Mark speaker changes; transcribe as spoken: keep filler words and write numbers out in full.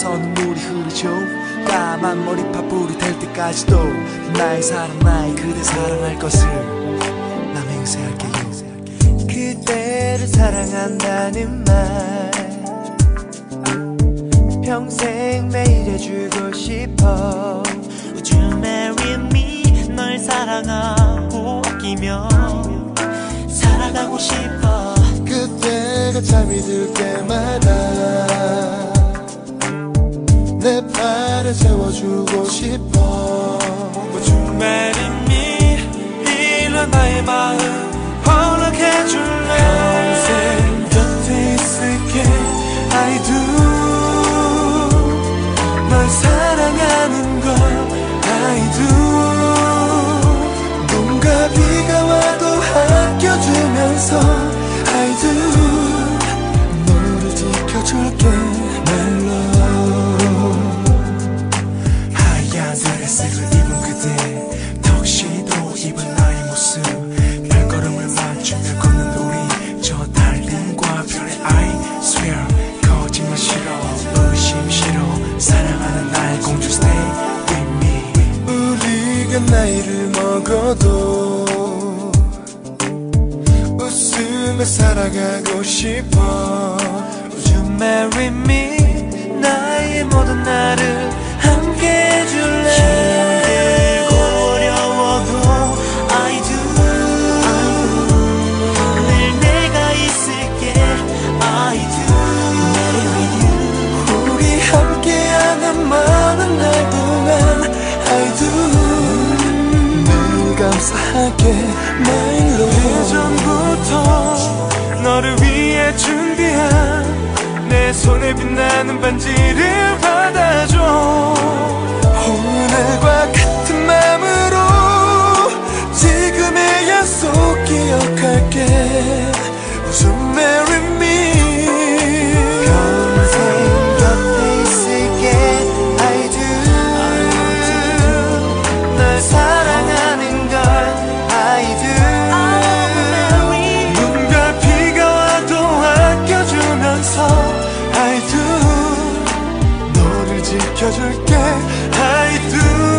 Speaker 1: 서 눈물이 흐르죠. 까만 머리파뿌리 될 때까지도 나의 사랑 나의 그대 사랑할 것을 나 맹세할게요. 그대를 사랑한다는 말 평생 매일 해주고 싶어.
Speaker 2: Would you marry me? 널 사랑하고 아끼며 살아가고 싶어.
Speaker 3: 그때가 잠이 들 때마다 내 팔에 세워주고 싶어.
Speaker 1: Would you marry me? 이런 나의 마음 허락해줄래? 평생 곁에 있을게 I do. 널 사랑하는 걸 I do. 눈과 비가 와도 아껴주면서 I do. 너를 지켜줄게 my love. 하얀 드레스를 입은 그대 턱시도 입은 나의 모습 발걸음을 맞추며 걷는 우리 저 달림과 별의 I swear 거짓말 싫어 의심 싫어 사랑하는 나의 공주 stay with me.
Speaker 3: 우리가 나이를 먹어도 웃으며 살아가고 싶어.
Speaker 1: Would you marry me? 나의 모든 나를 함께 해줄래?
Speaker 2: 힘들고 어려워도 I do. 늘 내가 있을게 I do. Marry with you.
Speaker 1: 우리 함께하는 많은 날 동안 I do. 늘 감사하게 my love. 예전부터 너를 위해 준비한 내 손에 빛나는 반지를 받아줘. 오늘과 같은 마음으로 지금의 약속 기억할게. Would you marry me? 평생 곁에 있을게 I do. 널 사랑하는 걸 I do. 눈과 비가 와도 아껴주면서 I do. 너를 지켜줄게 I do.